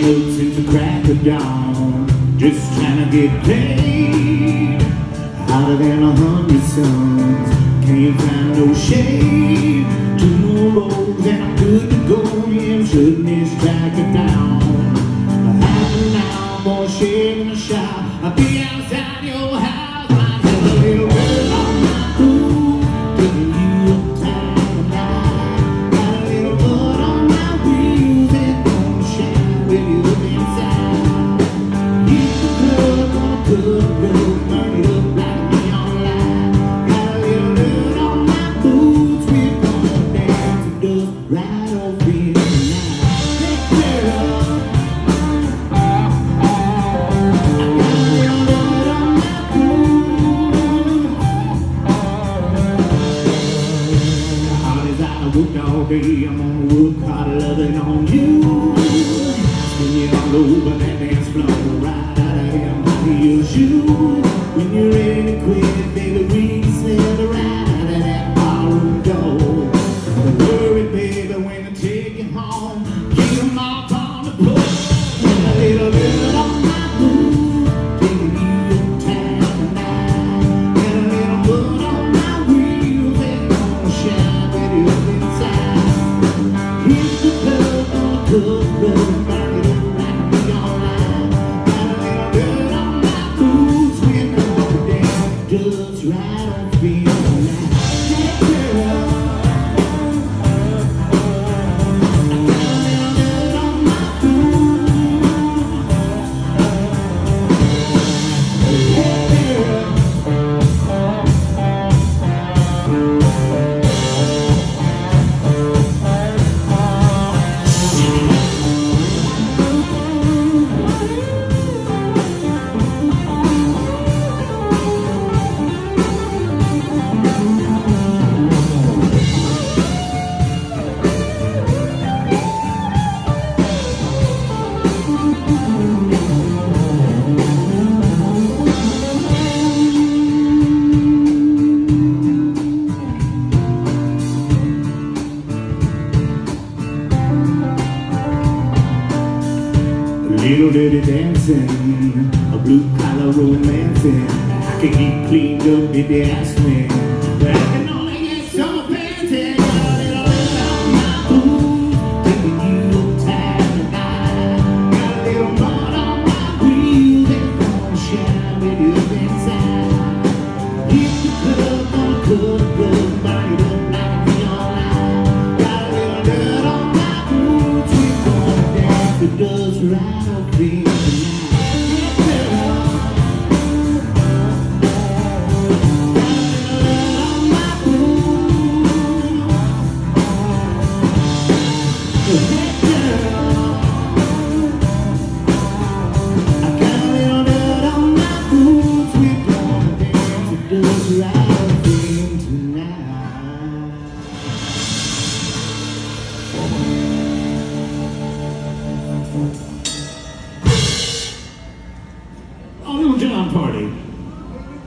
up since the crack of dawn, just trying to get paid. Hotter than 100 suns, can't find no shade. 2 more rolls and I'm good to go. Yeah, I'm shutting this jacket down. Half an hour more shade in the shop, I'll be outside your house. Might have a little girl on my pool, giving you a time of night. Got a little blood on my wheels, it's gonna shine with you inside. Hit the club, gonna put a road, burn it up like neon light. Got a little dirt on my boots, we're gonna dance and dust right over here tonight. Hey girl, worked all day, I'm on the wood, caught loving on you. Spinning all over that dance floor, right out of them high heel shoes. When you're ready to quit, baby, we can slip right out of that barroom door. Don't worry, baby, when I take you home, keep them off on the floor. A little bit on my mood, taking you your time tonight. Got a little blood on my wheels, it's gonna shine with you. Hit the club, gonna cook, burn it up like neon light. Got a little dirt on my boots, we're gonna dance just right on feel tonight. Hey girl, I got a little dirt on my boots. Hey girl. Little dirty dancing, a blue collar romancing. I can get cleaned up if you ask me, but I can only get so fancy. Got a little bit on my boot, taking you a time tonight. Got a little mud on my wheels, it's gonna shine with you inside. Hit the club, gonna cook, burn it up like neon light. Got a little dirt on my boots, we're gonna dance the dust right.